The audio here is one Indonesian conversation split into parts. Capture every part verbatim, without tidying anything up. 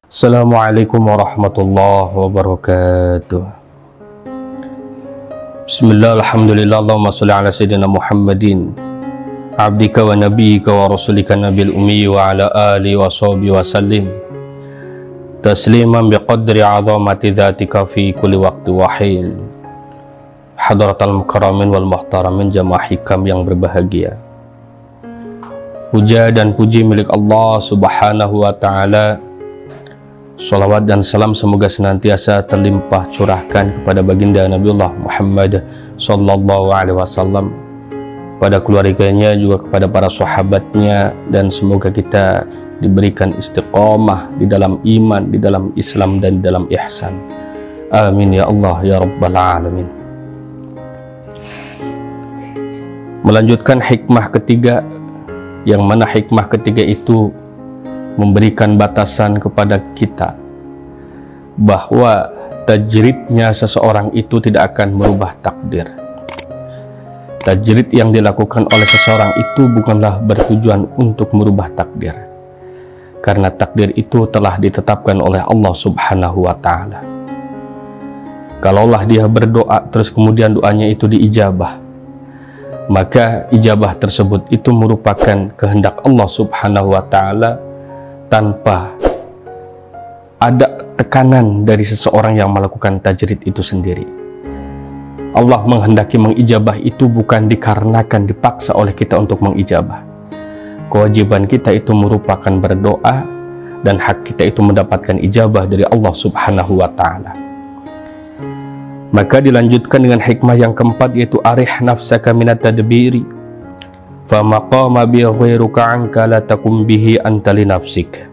Assalamualaikum warahmatullahi wabarakatuh. Bismillah, alhamdulillah, Allahumma salli ala sayyidina Muhammadin abdika wa nabiyyika wa rasulika nabil ummi wa ala alihi wa sahbihi wa sallim tasliman biqadri azamati dhatika fi kulli waqti wa hin. Hadratal mukarramin wal muhtaramin, jamaah hikam yang berbahagia. Puja dan puji milik Allah subhanahu wa ta'ala. Salawat dan salam semoga senantiasa terlimpah curahkan kepada baginda Nabiullah Muhammad sallallahu alaihi wasallam, pada keluarganya, juga kepada para sahabatnya, dan semoga kita diberikan istiqomah di dalam iman, di dalam Islam, dan di dalam ihsan. Amin ya Allah ya Rabbal Alamin. Melanjutkan hikmah ketiga, yang mana hikmah ketiga itu memberikan batasan kepada kita bahwa tajridnya seseorang itu tidak akan merubah takdir. Tajrid yang dilakukan oleh seseorang itu bukanlah bertujuan untuk merubah takdir, karena takdir itu telah ditetapkan oleh Allah subhanahu wa ta'ala. Kalaulah dia berdoa terus kemudian doanya itu diijabah, maka ijabah tersebut itu merupakan kehendak Allah subhanahu wa ta'ala tanpa ada tekanan dari seseorang yang melakukan tajrid itu sendiri. Allah menghendaki mengijabah itu bukan dikarenakan dipaksa oleh kita untuk mengijabah. Kewajiban kita itu merupakan berdoa, dan hak kita itu mendapatkan ijabah dari Allah subhanahu wa ta'ala. Maka dilanjutkan dengan hikmah yang keempat, yaitu arih nafsaka minat tadbiri fa maqama bi ghairuka anka la takum bihi anta li nafsik.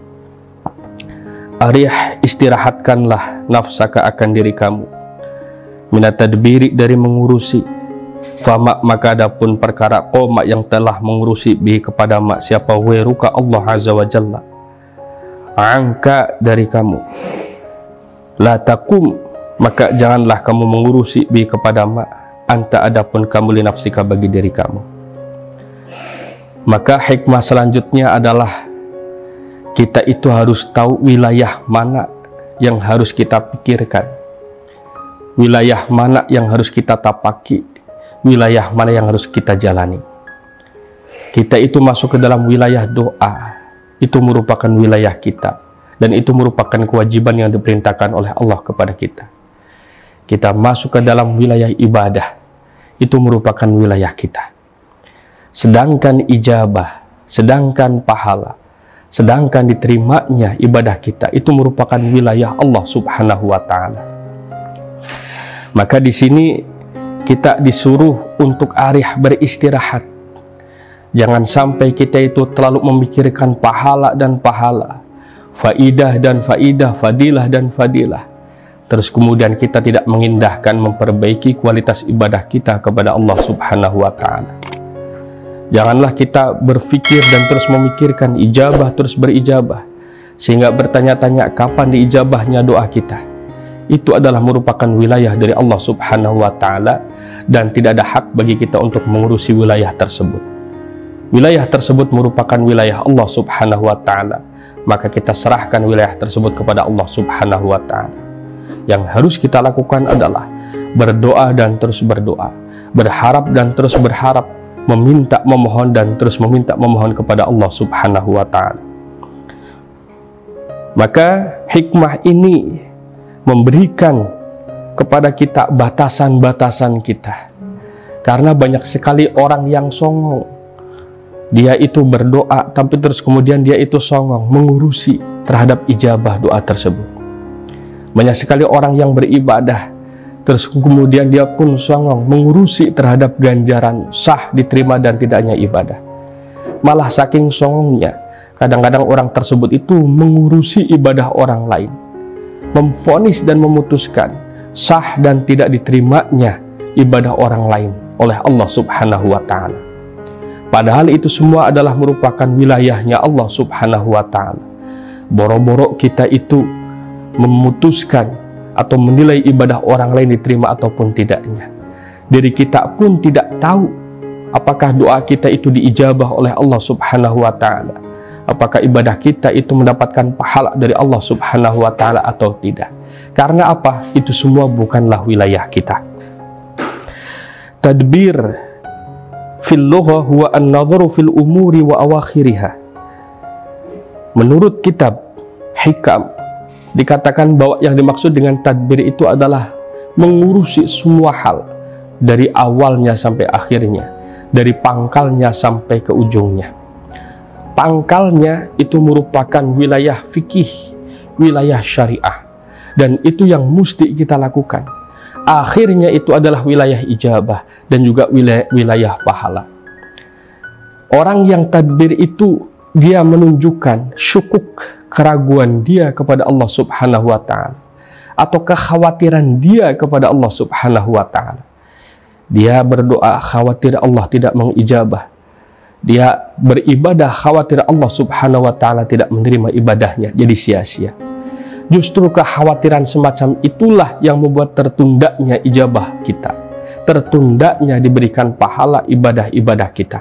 Arih, istirahatkanlah nafsaka akan diri kamu, minat tadbiri, dari mengurusi, fama, maka adapun perkara, qoma, yang telah mengurusi, bihi kepada mak, siapa, ghairuka, Allah azza wa jalla, angka, dari kamu, la takum, maka janganlah kamu mengurusi, bihi kepada mak, anta, adapun kamu, li nafsika, bagi diri kamu. Maka hikmah selanjutnya adalah kita itu harus tahu wilayah mana yang harus kita pikirkan, wilayah mana yang harus kita tapaki, wilayah mana yang harus kita jalani. Kita itu masuk ke dalam wilayah doa, itu merupakan wilayah kita, dan itu merupakan kewajiban yang diperintahkan oleh Allah kepada kita. Kita masuk ke dalam wilayah ibadah, itu merupakan wilayah kita. Sedangkan ijabah, sedangkan pahala, sedangkan diterimanya ibadah kita, itu merupakan wilayah Allah subhanahu wa ta'ala. Maka di sini kita disuruh untuk arih, beristirahat. Jangan sampai kita itu terlalu memikirkan pahala dan pahala, faidah dan faidah, fadilah dan fadilah, terus kemudian kita tidak mengindahkan memperbaiki kualitas ibadah kita kepada Allah subhanahu wa ta'ala. Janganlah kita berpikir dan terus memikirkan ijabah, terus berijabah, sehingga bertanya-tanya kapan diijabahnya doa kita. Itu adalah merupakan wilayah dari Allah subhanahu wa ta'ala, dan tidak ada hak bagi kita untuk mengurusi wilayah tersebut. Wilayah tersebut merupakan wilayah Allah subhanahu wa ta'ala, maka kita serahkan wilayah tersebut kepada Allah subhanahu wa ta'ala. Yang harus kita lakukan adalah berdoa dan terus berdoa, berharap dan terus berharap, meminta, memohon, dan terus meminta, memohon kepada Allah subhanahu wa ta'ala. Maka hikmah ini memberikan kepada kita batasan-batasan kita, karena banyak sekali orang yang songong. Dia itu berdoa, tapi terus kemudian dia itu songong mengurusi terhadap ijabah doa tersebut. Banyak sekali orang yang beribadah, terus kemudian dia pun songong mengurusi terhadap ganjaran sah, diterima dan tidaknya ibadah. Malah saking songongnya, kadang-kadang orang tersebut itu mengurusi ibadah orang lain, memvonis dan memutuskan sah dan tidak diterimanya ibadah orang lain oleh Allah subhanahu wa ta'ala. Padahal itu semua adalah merupakan wilayahnya Allah subhanahu wa ta'ala. Boro-boro kita itu memutuskan atau menilai ibadah orang lain diterima ataupun tidaknya. Diri kita pun tidak tahu apakah doa kita itu diijabah oleh Allah subhanahu wa ta'ala. apakah ibadah kita itu mendapatkan pahala dari Allah Subhanahu wa Ta'ala atau tidak. Karena apa? Itu semua bukanlah wilayah kita. Tadbir fil lughah huwa an-nadharu fil umuri wa awakhiriha. Menurut kitab Hikam, dikatakan bahwa yang dimaksud dengan tadbir itu adalah mengurusi semua hal dari awalnya sampai akhirnya, dari pangkalnya sampai ke ujungnya. Pangkalnya itu merupakan wilayah fikih, wilayah syariah, dan itu yang mesti kita lakukan. Akhirnya itu adalah wilayah ijabah dan juga wilayah, wilayah pahala. Orang yang tadbir itu dia menunjukkan syukuk, keraguan dia kepada Allah Subhanahu wa Ta'ala, atau kekhawatiran dia kepada Allah Subhanahu wa Ta'ala. Dia berdoa khawatir Allah tidak mengijabah. Dia beribadah khawatir Allah Subhanahu wa Ta'ala tidak menerima ibadahnya, jadi sia-sia. Justru kekhawatiran semacam itulah yang membuat tertundanya ijabah kita, tertundanya diberikan pahala ibadah-ibadah kita.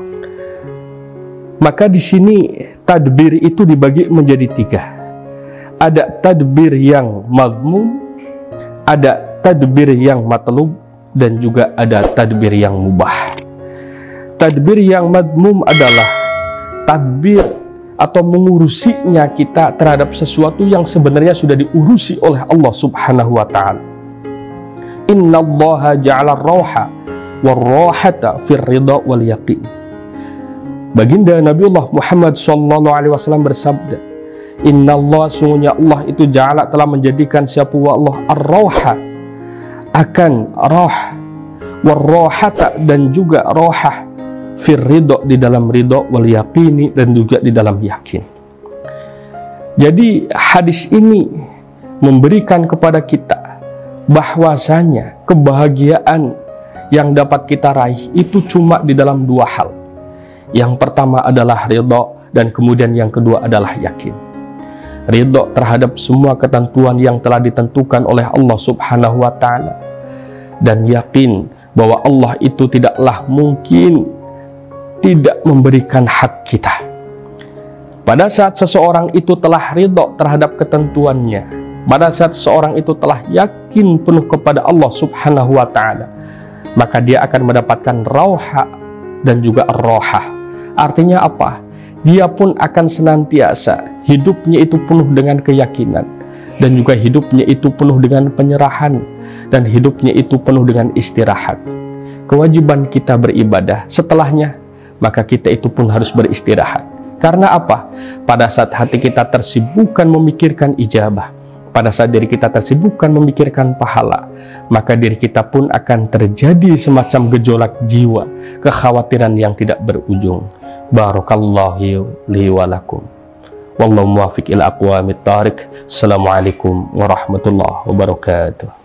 Maka di sini tadbir itu dibagi menjadi tiga. Ada tadbir yang mazmum, ada tadbir yang matlub, dan juga ada tadbir yang mubah. Tadbir yang mazmum adalah tadbir atau mengurusinya kita terhadap sesuatu yang sebenarnya sudah diurusi oleh Allah Subhanahu wa Ta'ala. Innallaha ja'ala ar-rauha war-rauhata fir ridha wal yaqin. Baginda Nabiullah Muhammad sallallahu alaihi wasallam bersabda, Innallaha, sungguhnya Allah itu ja'ala, telah menjadikan siapa Allah ar-rauha, akan rauh, war-rauhata, dan juga rauhah, fir ridho, di dalam ridho, wal yaqini, dan juga di dalam yakin. Jadi hadis ini memberikan kepada kita bahwasanya kebahagiaan yang dapat kita raih itu cuma di dalam dua hal. Yang pertama adalah ridho, dan kemudian yang kedua adalah yakin. Ridho terhadap semua ketentuan yang telah ditentukan oleh Allah Subhanahu wa Ta'ala, dan yakin bahwa Allah itu tidaklah mungkin tidak memberikan hak kita. Pada saat seseorang itu telah ridho terhadap ketentuannya, pada saat seseorang itu telah yakin penuh kepada Allah Subhanahu wa Ta'ala, maka dia akan mendapatkan rauha dan juga ar-rauhah. Artinya apa? Dia pun akan senantiasa hidupnya itu penuh dengan keyakinan, dan juga hidupnya itu penuh dengan penyerahan, dan hidupnya itu penuh dengan istirahat. Kewajiban kita beribadah, setelahnya maka kita itu pun harus beristirahat. Karena apa? Pada saat hati kita tersibukkan memikirkan ijabah, pada saat diri kita tersibukkan memikirkan pahala, maka diri kita pun akan terjadi semacam gejolak jiwa, kekhawatiran yang tidak berujung. Barakallahu li wa lakum. Wallahu muwaffiq ila aqwamit thariq. Assalamualaikum warahmatullahi wabarakatuh.